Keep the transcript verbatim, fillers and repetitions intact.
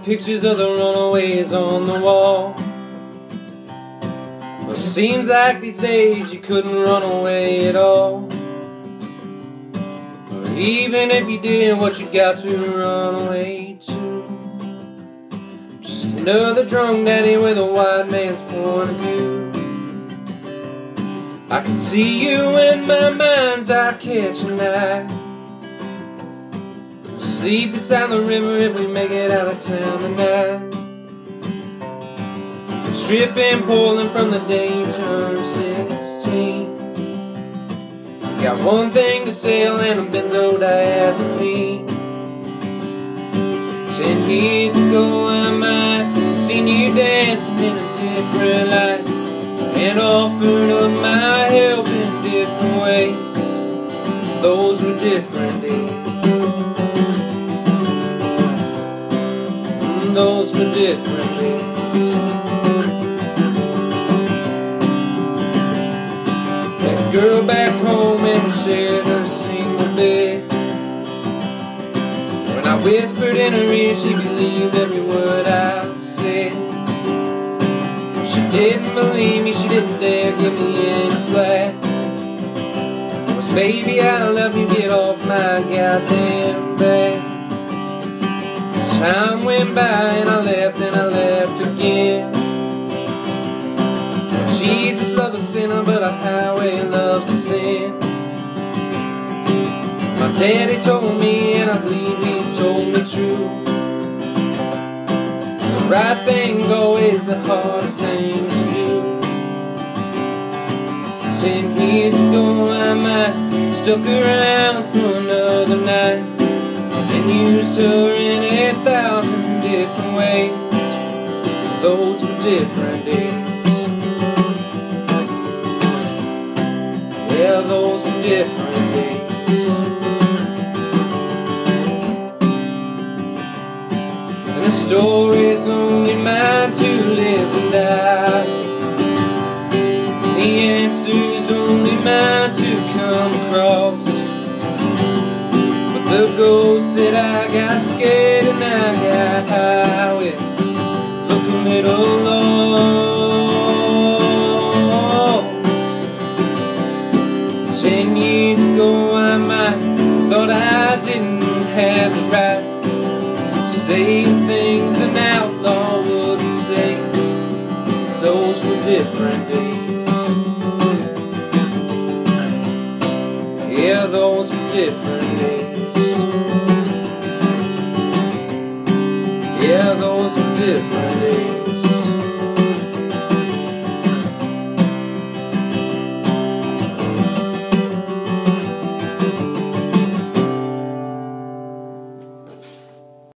pictures of the runaways on the wall. Well, it seems like these days you couldn't run away at all. But even if you did, what you got to run away to? Just another drunk daddy with a white man's point of view. I can see you in my mind's eye catching eye. We'll sleep beside the river if we make it out of town tonight. We'll strip and pulling from the day you turn sixteen. We got one thing to sell and a benzodiazepine. Ten years ago I might have seen you dancing in a different light, and offered up my help in different ways. Those were different days. Those were different days. That girl back home and shared her single bed. When I whispered in her ear, she believed every word I said. She didn't believe me, she didn't dare give me any slack. It was, baby, I love you, get off my goddamn back. Time went by and I left and I left again. Well, Jesus loves a sinner, but a highway loves a sin. My daddy told me, and I believe he told me true. The right thing's always the hardest thing to do. Ten years ago I might have stuck around for another night and used her in a thousand different ways. Those were different days. Yeah, those were different days. And the story's only mine to live and die. The answer's only mine to come across. But the ghost said I got scared and I got high with look a little lost. Ten years ago I might have thought I didn't have it right. Say things an outlaw wouldn't say. Those were different days. Yeah, those were different days. Yeah, those were different days.